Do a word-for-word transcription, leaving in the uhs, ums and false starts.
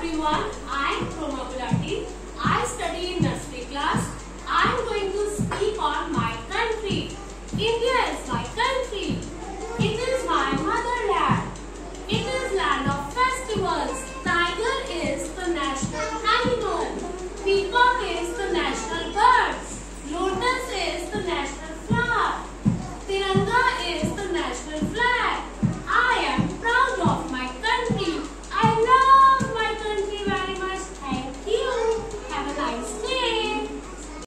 everyone, I am Roma Gulati. I study in nursery class. I am going to speak on my country. India is my country.